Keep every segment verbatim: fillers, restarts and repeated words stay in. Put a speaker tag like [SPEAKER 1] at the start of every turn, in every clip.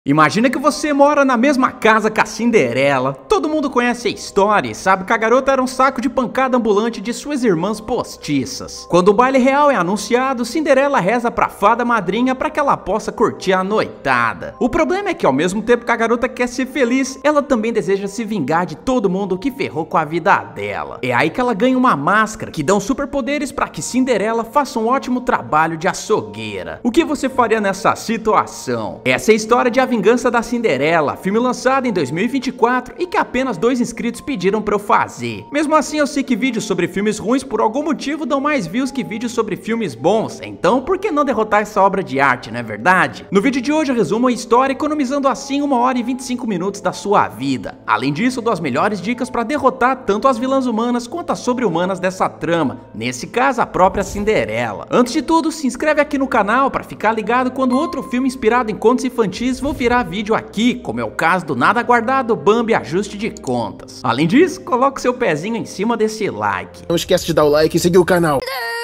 [SPEAKER 1] Imagina que você mora na mesma casa que a Cinderela. Todo mundo conhece a história e sabe que a garota era um saco de pancada ambulante de suas irmãs postiças. Quando o baile real é anunciado, Cinderela reza pra fada madrinha para que ela possa curtir a noitada. O problema é que ao mesmo tempo que a garota quer ser feliz, ela também deseja se vingar de todo mundo que ferrou com a vida dela. É aí que ela ganha uma máscara que dão superpoderes para que Cinderela faça um ótimo trabalho de açougueira. O que você faria nessa situação? Essa é a história de A Vingança da Cinderela, filme lançado em dois mil e vinte e quatro e que apenas dois inscritos pediram pra eu fazer. Mesmo assim, eu sei que vídeos sobre filmes ruins por algum motivo dão mais views que vídeos sobre filmes bons, então por que não derrotar essa obra de arte, não é verdade? No vídeo de hoje eu resumo a história economizando assim uma hora e vinte e cinco minutos da sua vida. Além disso, eu dou as melhores dicas pra derrotar tanto as vilãs humanas quanto as sobre-humanas dessa trama, nesse caso a própria Cinderela. Antes de tudo, se inscreve aqui no canal pra ficar ligado quando outro filme inspirado em contos infantis vou virar vídeo aqui, como é o caso do nada guardado Bambi Ajuste de Contas. Além disso, coloque seu pezinho em cima desse like.
[SPEAKER 2] Não esquece de dar o like e seguir o canal.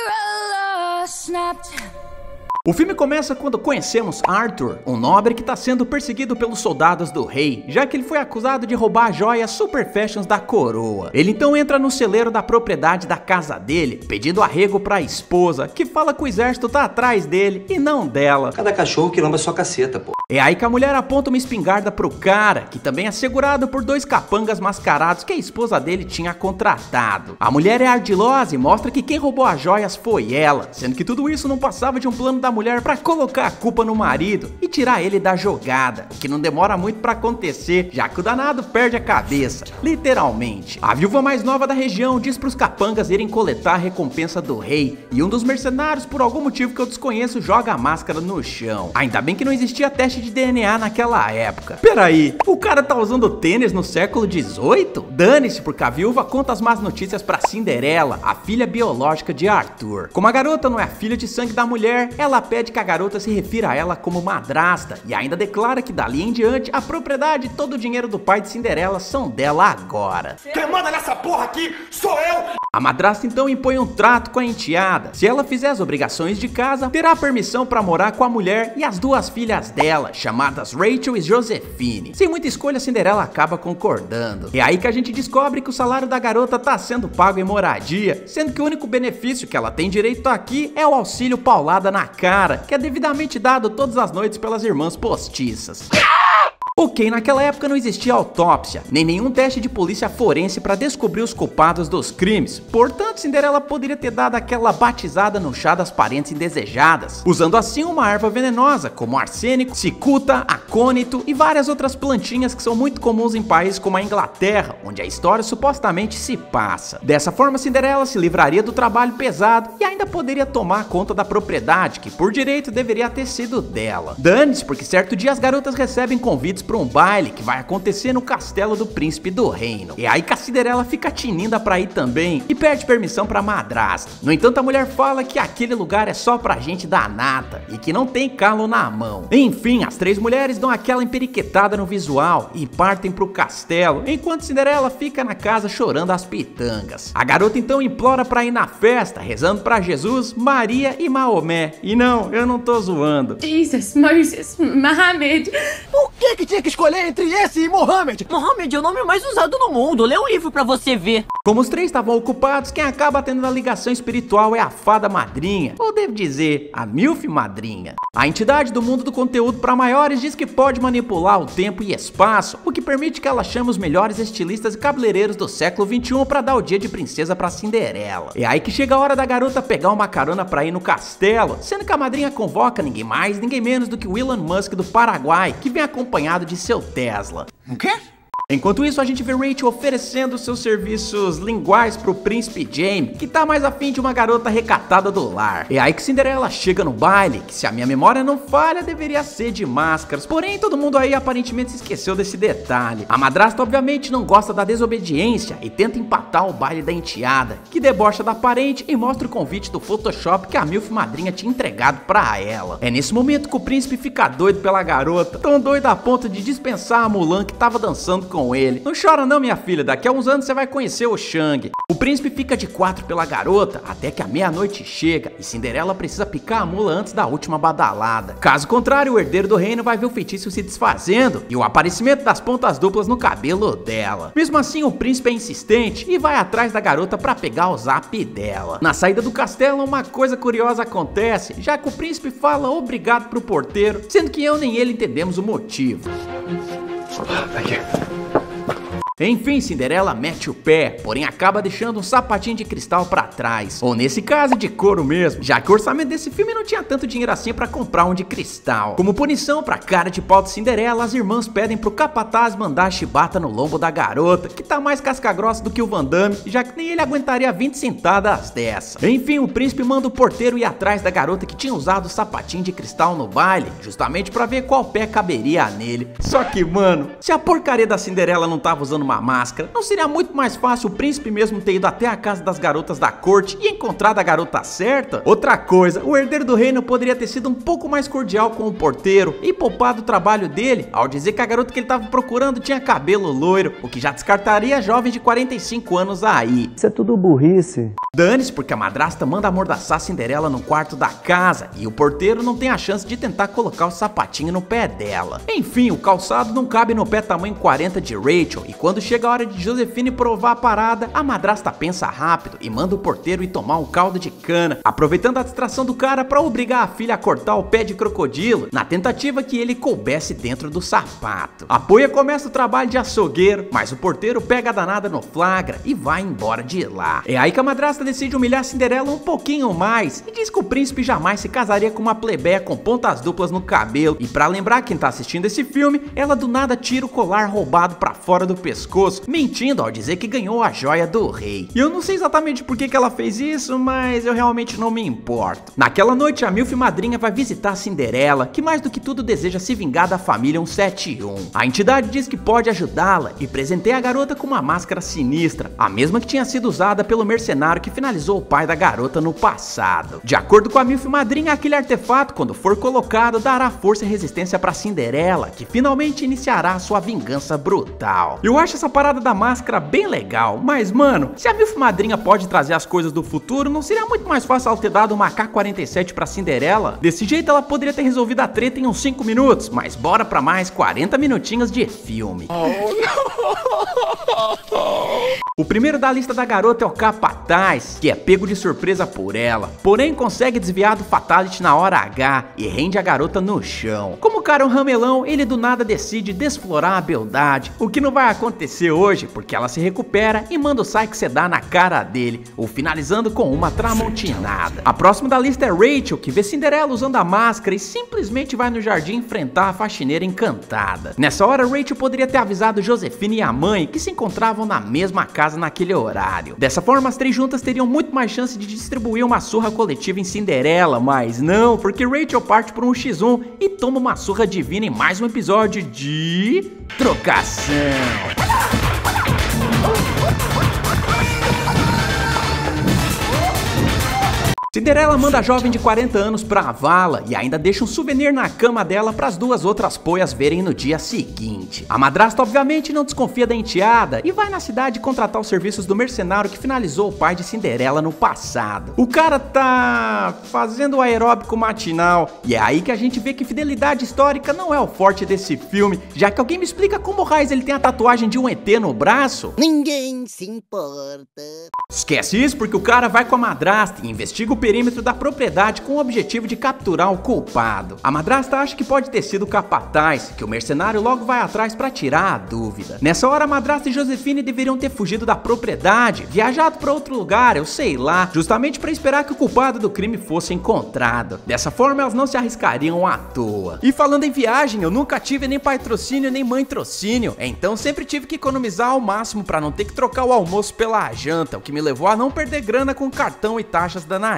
[SPEAKER 1] O filme começa quando conhecemos Arthur, um nobre que está sendo perseguido pelos soldados do rei, já que ele foi acusado de roubar joias super fashions da coroa. Ele então entra no celeiro da propriedade da casa dele, pedindo arrego para a esposa, que fala que o exército tá atrás dele e não dela.
[SPEAKER 3] Cada cachorro que lamba sua caceta, pô.
[SPEAKER 1] É aí que a mulher aponta uma espingarda pro cara, que também é segurado por dois capangas mascarados que a esposa dele tinha contratado. A mulher é ardilosa e mostra que quem roubou as joias foi ela, sendo que tudo isso não passava de um plano da mulher para colocar a culpa no marido e tirar ele da jogada, o que não demora muito para acontecer, já que o danado perde a cabeça, literalmente. A viúva mais nova da região diz pros capangas irem coletar a recompensa do rei, e um dos mercenários, por algum motivo que eu desconheço, joga a máscara no chão. Ainda bem que não existia teste de D N A naquela época. Peraí, o cara tá usando tênis no século dezoito? Dane-se, porque a viúva conta as más notícias pra Cinderela, a filha biológica de Arthur. Como a garota não é a filha de sangue da mulher, ela pede que a garota se refira a ela como madrasta e ainda declara que dali em diante a propriedade e todo o dinheiro do pai de Cinderela são dela agora.
[SPEAKER 2] Quem manda nessa porra aqui sou eu!
[SPEAKER 1] A madrasta então impõe um trato com a enteada. Se ela fizer as obrigações de casa, terá permissão para morar com a mulher e as duas filhas dela, chamadas Rachel e Josephine. Sem muita escolha, Cinderela acaba concordando. É aí que a gente descobre que o salário da garota tá sendo pago em moradia, sendo que o único benefício que ela tem direito aqui é o auxílio paulada na cara, que é devidamente dado todas as noites pelas irmãs postiças. Ok, naquela época não existia autópsia, nem nenhum teste de polícia forense para descobrir os culpados dos crimes, portanto Cinderela poderia ter dado aquela batizada no chá das parentes indesejadas, usando assim uma erva venenosa, como arsênico, cicuta, acônito e várias outras plantinhas que são muito comuns em países como a Inglaterra, onde a história supostamente se passa. Dessa forma, Cinderela se livraria do trabalho pesado e ainda poderia tomar conta da propriedade, que por direito deveria ter sido dela. Dane-se, porque certo dia as garotas recebem convites para um baile que vai acontecer no castelo do príncipe do reino. E aí que a Cinderela fica tinindo pra ir também e pede permissão pra madrasta. No entanto, a mulher fala que aquele lugar é só pra gente da nata e que não tem calo na mão. Enfim, as três mulheres dão aquela emperiquetada no visual e partem pro castelo, enquanto Cinderela fica na casa chorando as pitangas. A garota então implora pra ir na festa, rezando pra Jesus, Maria e Maomé. E não, eu não tô zoando.
[SPEAKER 4] Jesus, Moses, Mohammed.
[SPEAKER 2] Por que que tinha que escolher entre esse e Mohammed?
[SPEAKER 5] Mohammed é o nome mais usado no mundo, lê o livro pra você ver.
[SPEAKER 1] Como os três estavam ocupados, quem acaba tendo a ligação espiritual é a fada madrinha, ou devo dizer, a milf madrinha. A entidade do mundo do conteúdo para maiores diz que pode manipular o tempo e espaço, o que permite que ela chame os melhores estilistas e cabeleireiros do século vinte e um para dar o dia de princesa pra Cinderela. É aí que chega a hora da garota pegar uma carona pra ir no castelo, sendo que a madrinha convoca ninguém mais, ninguém menos do que o Elon Musk do Paraguai, que vem acompanhado de seu Tesla.
[SPEAKER 2] O quê?
[SPEAKER 1] Enquanto isso, a gente vê Rachel oferecendo seus serviços linguais pro príncipe Jaime, que tá mais afim de uma garota recatada do lar. É aí que Cinderela chega no baile, que se a minha memória não falha, deveria ser de máscaras. Porém, todo mundo aí aparentemente se esqueceu desse detalhe. A madrasta obviamente não gosta da desobediência e tenta empatar o baile da enteada, que debocha da parente e mostra o convite do Photoshop que a milf madrinha tinha entregado pra ela. É nesse momento que o príncipe fica doido pela garota, tão doido a ponto de dispensar a Mulan que tava dançando com com ele. Não chora não, minha filha, daqui a uns anos você vai conhecer o Shang. O príncipe fica de quatro pela garota até que a meia-noite chega e Cinderela precisa picar a mula antes da última badalada. Caso contrário, o herdeiro do reino vai ver o feitiço se desfazendo e o aparecimento das pontas duplas no cabelo dela. Mesmo assim, o príncipe é insistente e vai atrás da garota pra pegar o zap dela. Na saída do castelo, uma coisa curiosa acontece, já que o príncipe fala obrigado pro porteiro, sendo que eu nem ele entendemos o motivo. Enfim, Cinderela mete o pé, porém acaba deixando um sapatinho de cristal pra trás, ou nesse caso de couro mesmo, já que o orçamento desse filme não tinha tanto dinheiro assim pra comprar um de cristal. Como punição pra cara de pau de Cinderela, as irmãs pedem pro capataz mandar a chibata no lombo da garota, que tá mais casca-grossa do que o Van Damme, já que nem ele aguentaria vinte sentadas dessa. Enfim, o príncipe manda o porteiro ir atrás da garota que tinha usado o sapatinho de cristal no baile, justamente pra ver qual pé caberia nele. Só que, mano, se a porcaria da Cinderela não tava usando uma máscara, não seria muito mais fácil o príncipe mesmo ter ido até a casa das garotas da corte e encontrado a garota certa? Outra coisa, o herdeiro do reino poderia ter sido um pouco mais cordial com o porteiro e poupado o trabalho dele ao dizer que a garota que ele tava procurando tinha cabelo loiro, o que já descartaria jovens de quarenta e cinco anos aí.
[SPEAKER 6] Isso é tudo burrice.
[SPEAKER 1] Dane-se, porque a madrasta manda amordaçar Cinderela no quarto da casa e o porteiro não tem a chance de tentar colocar o sapatinho no pé dela. Enfim, o calçado não cabe no pé tamanho quarenta de Rachel e quando chega a hora de Josephine provar a parada, a madrasta pensa rápido e manda o porteiro ir tomar um caldo de cana, aproveitando a distração do cara pra obrigar a filha a cortar o pé de crocodilo, na tentativa que ele coubesse dentro do sapato. A Poia começa o trabalho de açougueiro, mas o porteiro pega a danada no flagra e vai embora de lá. É aí que a madrasta decide humilhar Cinderela um pouquinho mais e diz que o príncipe jamais se casaria com uma plebeia com pontas duplas no cabelo, e pra lembrar quem tá assistindo esse filme, ela do nada tira o colar roubado pra fora do pescoço, mentindo ao dizer que ganhou a joia do rei. E eu não sei exatamente por que que ela fez isso, mas eu realmente não me importo. Naquela noite, a Milf Madrinha vai visitar Cinderela, que mais do que tudo deseja se vingar da família cento e setenta e um. A entidade diz que pode ajudá-la e presenteia a garota com uma máscara sinistra, a mesma que tinha sido usada pelo mercenário que finalizou o pai da garota no passado. De acordo com a Milf Madrinha, aquele artefato, quando for colocado, dará força e resistência pra Cinderela, que finalmente iniciará sua vingança brutal. Eu acho essa parada da máscara bem legal, mas mano, se a Milf Madrinha pode trazer as coisas do futuro, não seria muito mais fácil ela ter dado uma A K quarenta e sete pra Cinderela? Desse jeito ela poderia ter resolvido a treta em uns cinco minutos, mas bora pra mais quarenta minutinhos de filme. Oh, o primeiro da lista da garota é o capataz, que é pego de surpresa por ela, porém consegue desviar do fatality na hora H e rende a garota no chão. Como o cara é um ramelão, ele do nada decide desflorar a beldade, o que não vai acontecer hoje, porque ela se recupera e manda o Psyche sedar na cara dele, o finalizando com uma tramontinada. A próxima da lista é Rachel, que vê Cinderela usando a máscara e simplesmente vai no jardim enfrentar a faxineira encantada. Nessa hora, Rachel poderia ter avisado Josephine e a mãe, que se encontravam na mesma casa naquele horário. Dessa forma, as três juntas teriam muito mais chance de distribuir uma surra coletiva em Cinderela, mas não, porque Rachel parte por um xis um e toma uma surra divina em mais um episódio de Trocação. Cinderela manda a jovem de quarenta anos pra a vala e ainda deixa um souvenir na cama dela para as duas outras poias verem no dia seguinte. A madrasta obviamente não desconfia da enteada e vai na cidade contratar os serviços do mercenário que finalizou o pai de Cinderela no passado. O cara tá fazendo o aeróbico matinal e é aí que a gente vê que fidelidade histórica não é o forte desse filme, já que alguém me explica como o Raiz ele tem a tatuagem de um E T no braço?
[SPEAKER 7] Ninguém se importa.
[SPEAKER 1] Esquece isso, porque o cara vai com a madrasta e investiga o perímetro da propriedade com o objetivo de capturar o culpado. A madrasta acha que pode ter sido o capataz, que o mercenário logo vai atrás pra tirar a dúvida. Nessa hora, a madrasta e Josephine deveriam ter fugido da propriedade, viajado pra outro lugar, eu sei lá, justamente pra esperar que o culpado do crime fosse encontrado. Dessa forma, elas não se arriscariam à toa. E falando em viagem, eu nunca tive nem patrocínio nem mãe trocínio, então sempre tive que economizar ao máximo pra não ter que trocar o almoço pela janta, o que me levou a não perder grana com cartão e taxas danadinhas.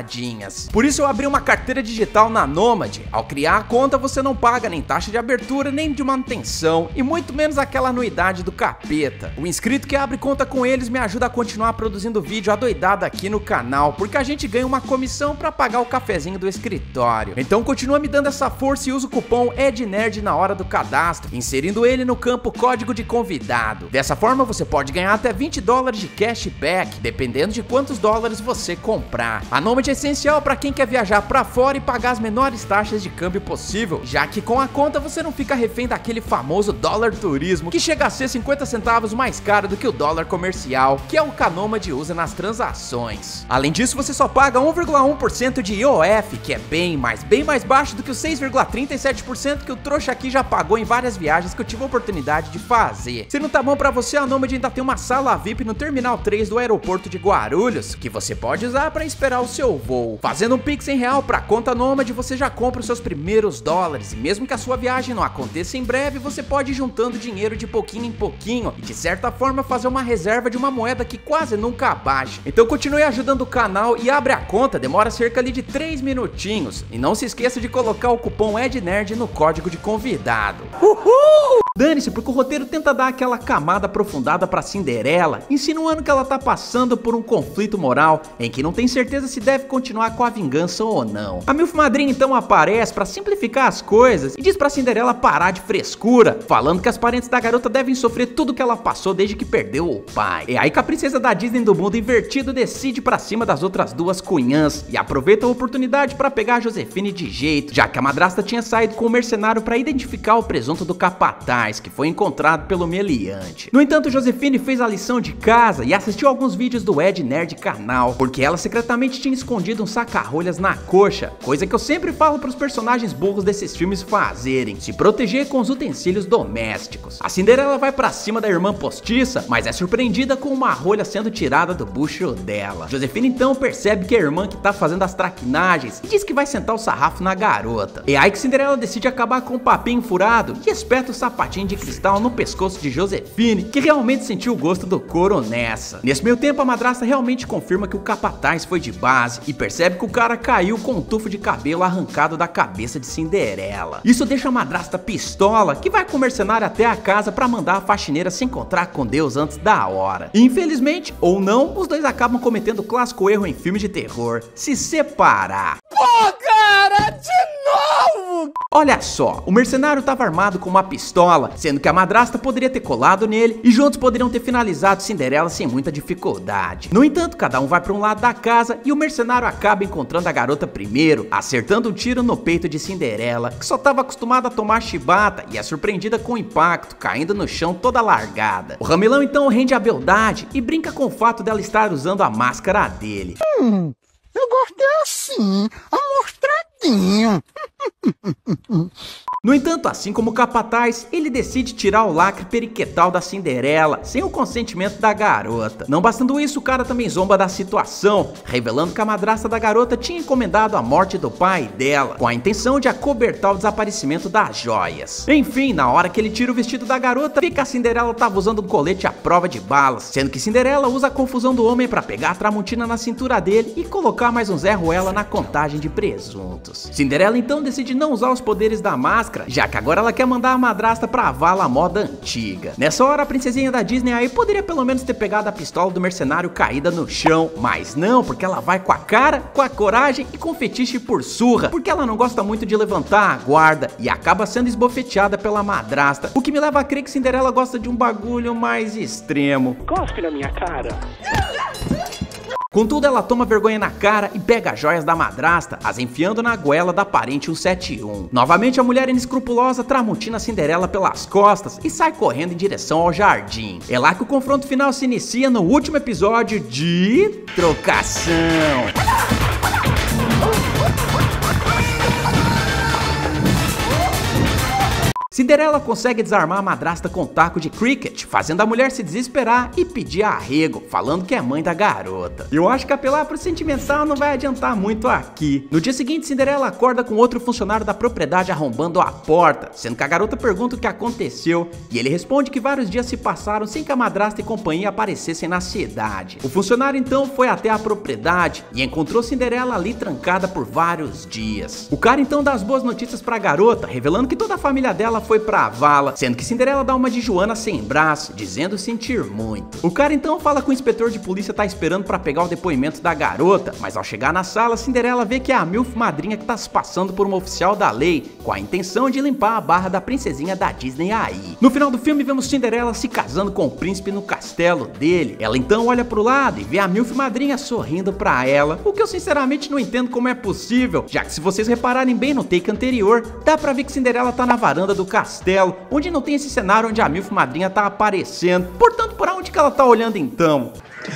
[SPEAKER 1] safadinhas. Por isso eu abri uma carteira digital na Nomad. Ao criar a conta você não paga nem taxa de abertura, nem de manutenção, e muito menos aquela anuidade do capeta. O inscrito que abre conta com eles me ajuda a continuar produzindo vídeo adoidado aqui no canal, porque a gente ganha uma comissão pra pagar o cafezinho do escritório. Então continua me dando essa força e usa o cupom EDNERD na hora do cadastro, inserindo ele no campo código de convidado. Dessa forma você pode ganhar até vinte dólares de cashback, dependendo de quantos dólares você comprar. A Nomad é essencial para quem quer viajar para fora e pagar as menores taxas de câmbio possível, já que com a conta você não fica refém daquele famoso dólar turismo, que chega a ser cinquenta centavos mais caro do que o dólar comercial, que é o que a Nomad usa nas transações. Além disso, você só paga um vírgula um por cento de I O F, que é bem, mas bem mais baixo do que os seis vírgula trinta e sete por cento que o trouxa aqui já pagou em várias viagens que eu tive a oportunidade de fazer. Se não tá bom pra você, a Nomad ainda tem uma sala V I P no Terminal três do aeroporto de Guarulhos, que você pode usar para esperar o seu voo. Fazendo um Pix em real pra conta Nomad, você já compra os seus primeiros dólares, e mesmo que a sua viagem não aconteça em breve, você pode ir juntando dinheiro de pouquinho em pouquinho, e de certa forma fazer uma reserva de uma moeda que quase nunca baixa. Então continue ajudando o canal e abre a conta, demora cerca ali de três minutinhos. E não se esqueça de colocar o cupom EDNERD no código de convidado. Uhul! Dane-se, porque o roteiro tenta dar aquela camada aprofundada pra Cinderela, insinuando que ela tá passando por um conflito moral em que não tem certeza se deve continuar com a vingança ou não. A Milf Madrinha então aparece pra simplificar as coisas e diz pra Cinderela parar de frescura, falando que as parentes da garota devem sofrer tudo que ela passou desde que perdeu o pai. É aí que a princesa da Disney do mundo invertido decide pra cima das outras duas cunhãs e aproveita a oportunidade pra pegar a Josefine de jeito, já que a madrasta tinha saído com o mercenário pra identificar o presunto do capataz, que foi encontrado pelo meliante. No entanto, Josefine fez a lição de casa e assistiu alguns vídeos do EDNERD canal, porque ela secretamente tinha escondido um saca-rolhas na coxa, coisa que eu sempre falo pros personagens burros desses filmes fazerem, se proteger com os utensílios domésticos. A Cinderela vai pra cima da irmã postiça, mas é surpreendida com uma rolha sendo tirada do bucho dela. Josefine então percebe que é a irmã que tá fazendo as traquinagens e diz que vai sentar o sarrafo na garota. É aí que Cinderela decide acabar com o papinho furado e espeta o sapatinho de cristal no pescoço de Josefine, que realmente sentiu o gosto do couro nessa. Nesse meio tempo, a madrasta realmente confirma que o capataz foi de base e percebe que o cara caiu com um tufo de cabelo arrancado da cabeça de Cinderela. Isso deixa a madrasta pistola, que vai com o mercenário até a casa pra mandar a faxineira se encontrar com Deus antes da hora. E, infelizmente, ou não, os dois acabam cometendo o clássico erro em filme de terror: se separar.
[SPEAKER 2] Pô, cara, de novo!
[SPEAKER 1] Olha só, o mercenário estava armado com uma pistola, sendo que a madrasta poderia ter colado nele e juntos poderiam ter finalizado Cinderela sem muita dificuldade. No entanto, cada um vai para um lado da casa e o mercenário acaba encontrando a garota primeiro, acertando um tiro no peito de Cinderela, que só estava acostumada a tomar chibata e é surpreendida com o impacto, caindo no chão toda largada. O ramelão então rende a beldade e brinca com o fato dela estar usando a máscara dele.
[SPEAKER 7] Hum, eu gostei assim, amostradinho.
[SPEAKER 1] No entanto, assim como o capataz, ele decide tirar o lacre periquetal da Cinderela, sem o consentimento da garota. Não bastando isso, o cara também zomba da situação, revelando que a madrasta da garota tinha encomendado a morte do pai dela, com a intenção de acobertar o desaparecimento das joias. Enfim, na hora que ele tira o vestido da garota, vê que a Cinderela estava usando um colete à prova de balas, sendo que Cinderela usa a confusão do homem para pegar a Tramontina na cintura dele e colocar mais um Zé Ruela na contagem de presuntos. Cinderela então decide não usar os poderes da máscara, já que agora ela quer mandar a madrasta pra vala à moda antiga. Nessa hora, a princesinha da Disney aí poderia pelo menos ter pegado a pistola do mercenário caída no chão, mas não, porque ela vai com a cara, com a coragem e com fetiche por surra, porque ela não gosta muito de levantar a guarda e acaba sendo esbofeteada pela madrasta, o que me leva a crer que Cinderela gosta de um bagulho mais extremo.
[SPEAKER 2] Cospe na minha cara.
[SPEAKER 1] Contudo, ela toma vergonha na cara e pega as joias da madrasta, as enfiando na goela da parente cento e setenta e um. Novamente, a mulher inescrupulosa tramontina Cinderela pelas costas e sai correndo em direção ao jardim. É lá que o confronto final se inicia no último episódio de Trocação. Cinderela consegue desarmar a madrasta com um taco de cricket, fazendo a mulher se desesperar e pedir arrego, falando que é mãe da garota. Eu acho que apelar pro sentimental não vai adiantar muito aqui. No dia seguinte, Cinderela acorda com outro funcionário da propriedade arrombando a porta, sendo que a garota pergunta o que aconteceu, e ele responde que vários dias se passaram sem que a madrasta e companhia aparecessem na cidade. O funcionário então foi até a propriedade e encontrou Cinderela ali trancada por vários dias. O cara então dá as boas notícias pra garota, revelando que toda a família dela foi pra vala, sendo que Cinderela dá uma de Joana sem braço, dizendo sentir muito. O cara então fala que o inspetor de polícia tá esperando pra pegar o depoimento da garota, mas ao chegar na sala, Cinderela vê que é a milf madrinha que tá se passando por uma oficial da lei, com a intenção de limpar a barra da princesinha da Disney aí. No final do filme vemos Cinderela se casando com o príncipe no castelo dele. Ela então olha pro lado e vê a milf madrinha sorrindo pra ela, o que eu sinceramente não entendo como é possível, já que se vocês repararem bem no take anterior, dá pra ver que Cinderela tá na varanda do castelo, onde não tem esse cenário onde a milf madrinha tá aparecendo. Portanto, por onde que ela tá olhando então?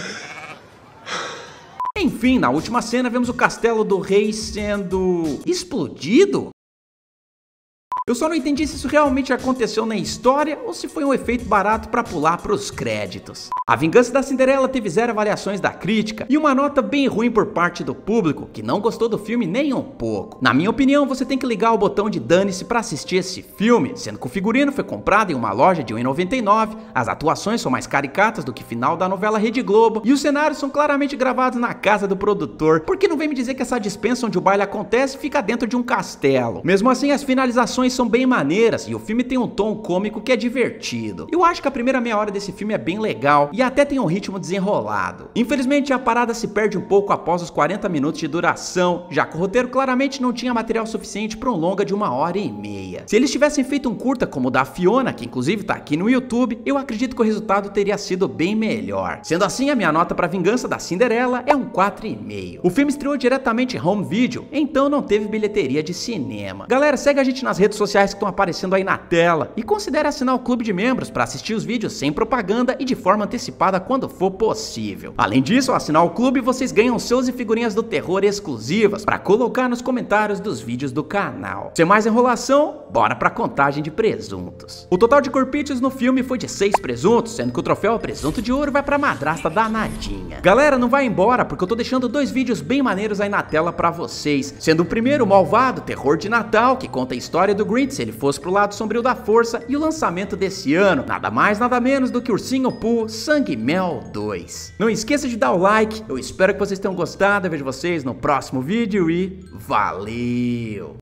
[SPEAKER 1] Enfim, na última cena vemos o castelo do rei sendo explodido? Eu só não entendi se isso realmente aconteceu na história ou se foi um efeito barato pra pular pros créditos. A Vingança da Cinderela teve zero avaliações da crítica e uma nota bem ruim por parte do público, que não gostou do filme nem um pouco. Na minha opinião, você tem que ligar o botão de dane-se pra assistir esse filme, sendo que o figurino foi comprado em uma loja de um real e noventa e nove centavos, as atuações são mais caricatas do que final da novela Rede Globo e os cenários são claramente gravados na casa do produtor, porque não vem me dizer que essa dispensa onde o baile acontece fica dentro de um castelo. Mesmo assim, as finalizações são bem maneiras e o filme tem um tom cômico que é divertido. Eu acho que a primeira meia hora desse filme é bem legal e até tem um ritmo desenrolado. Infelizmente a parada se perde um pouco após os quarenta minutos de duração, já que o roteiro claramente não tinha material suficiente para um longa de uma hora e meia. Se eles tivessem feito um curta como o da Fiona, que inclusive tá aqui no YouTube, eu acredito que o resultado teria sido bem melhor. Sendo assim, a minha nota para Vingança da Cinderela é um quatro e meio. O filme estreou diretamente em home video, então não teve bilheteria de cinema. Galera, segue a gente nas redes sociais que estão aparecendo aí na tela e considere assinar o clube de membros para assistir os vídeos sem propaganda e de forma antecipada quando for possível. Além disso, ao assinar o clube, vocês ganham seus e figurinhas do terror exclusivas para colocar nos comentários dos vídeos do canal. Sem mais enrolação, bora pra contagem de presuntos. O total de corpichos no filme foi de seis presuntos, sendo que o troféu presunto de ouro vai pra madrasta danadinha. Galera, não vai embora porque eu tô deixando dois vídeos bem maneiros aí na tela pra vocês, sendo o primeiro o Malvado Terror de Natal, que conta a história do Grinch se ele fosse pro lado sombrio da força, e o lançamento desse ano, nada mais nada menos do que Ursinho Pooh Sangue Mel dois. Não esqueça de dar o like, eu espero que vocês tenham gostado, eu vejo vocês no próximo vídeo e valeu!